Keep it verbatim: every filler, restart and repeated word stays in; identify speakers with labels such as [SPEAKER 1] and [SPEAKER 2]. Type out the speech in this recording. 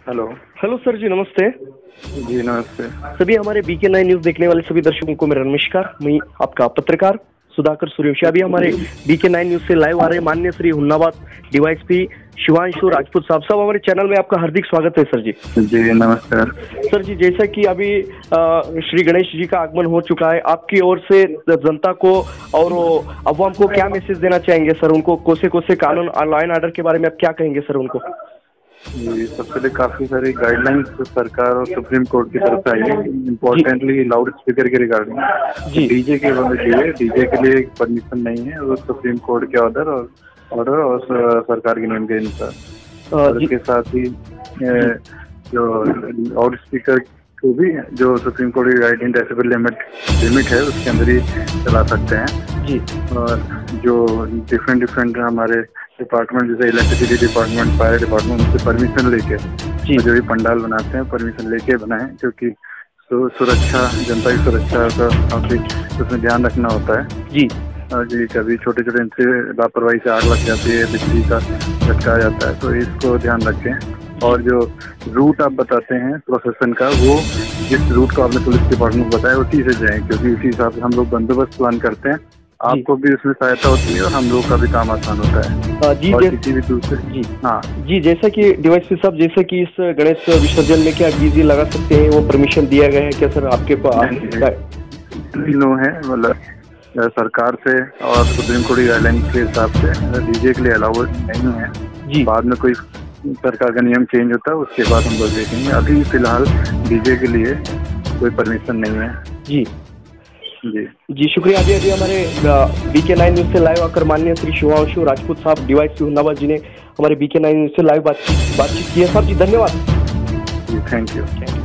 [SPEAKER 1] Hello.
[SPEAKER 2] Hello sir जी, नमस्ते।
[SPEAKER 1] जी नमस्ते।
[SPEAKER 2] सभी हमारे बीके नाइन न्यूज देखने वाले सभी दर्शकों को मेरा नमस्कार। मैं आपका पत्रकार सुधाकर सूर्यवंशी अभी हमारे बीके नाइन न्यूज से लाइव आ रहे हैं माननीय श्री हुन्नाबाद डीवाईएसपी शिवांशु राजपूत साहब साहब हमारे चैनल में आपका हार्दिक स्वागत है सर जी।
[SPEAKER 1] जी नमस्कार।
[SPEAKER 2] सर जी, जैसा कि अभी श्री गणेश जी का आगमन हो चुका है, आपकी ओर से जनता को और अवाम को क्या मैसेज देना चाहेंगे सर? उनको कोसे कोसे कानून लॉ एंड ऑर्डर के बारे में आप क्या कहेंगे सर उनको?
[SPEAKER 1] जी, सबसे पहले काफी सारी गाइडलाइंस सरकार और सुप्रीम कोर्ट की तरफ से आई है, इम्पोर्टेंटली लाउड स्पीकर के रिगार्डिंग। डीजे के लिए डीजे के लिए परमिशन नहीं है, वो सुप्रीम कोर्ट के ऑर्डर और ऑर्डर और सरकार के नियम के अनुसार। और इसके साथ ही जो लाउड स्पीकर को भी जो सुप्रीम कोर्ट की गाइडलाइन डेसिबल लिमिट लिमिट है उसके अंदर ही चला सकते हैं जी। और जो डिफरेंट डिफरेंट हमारे डिपार्टमेंट जैसे इलेक्ट्रिसिटी डिपार्टमेंट, फायर डिपार्टमेंट, उनसे परमिशन लेके जो भी पंडाल बनाते हैं परमिशन लेके बनाएं, क्योंकि सुरक्षा, जनता की सुरक्षा का काफी उसमें ध्यान रखना होता है जी। और जी कभी छोटे छोटे इनसे लापरवाही से आग लग जाती है, बिजली का झटका जाता है, तो इसको ध्यान रखें। और जो रूट आप बताते हैं प्रोसेसन का, वो जिस रूट को आपने पुलिस डिपार्टमेंट को बताया उसी से जाएं, क्योंकि उसी हिसाब से हम लोग बंदोबस्त प्लान करते हैं। आपको भी उसमें सहायता होती है और हम लोग का भी काम आसान होता है जी। और किसी भी दूसरे
[SPEAKER 2] जी हाँ जी, जैसा कि डीवाईएसपी साहब, जैसे कि इस गणेश विसर्जन में क्या डीजे लगा सकते हैं, वो परमिशन दिया गया है क्या सर आपके पास?
[SPEAKER 1] नो है, मतलब सरकार से और सुप्रीम कोर्ट की गाइडलाइन के हिसाब से डीजे के लिए अलाउ नहीं है जी। बाद में कोई सरकार का नियम चेंज होता है उसके बाद हम लोग देखेंगे। अभी फिलहाल डीजे के लिए कोई परमिशन नहीं है जी जी
[SPEAKER 2] जी शुक्रिया। अभी अभी हमारे बीके नाइन न्यूज से लाइव आकर माननीय श्री शिवांशु राजपूत साहब डीवाईएसपी हुन्नाबाद जी ने हमारे बीके नाइन न्यूज से लाइव बातचीत बातचीत की है। साहब जी धन्यवाद।
[SPEAKER 1] जी थैंक यू।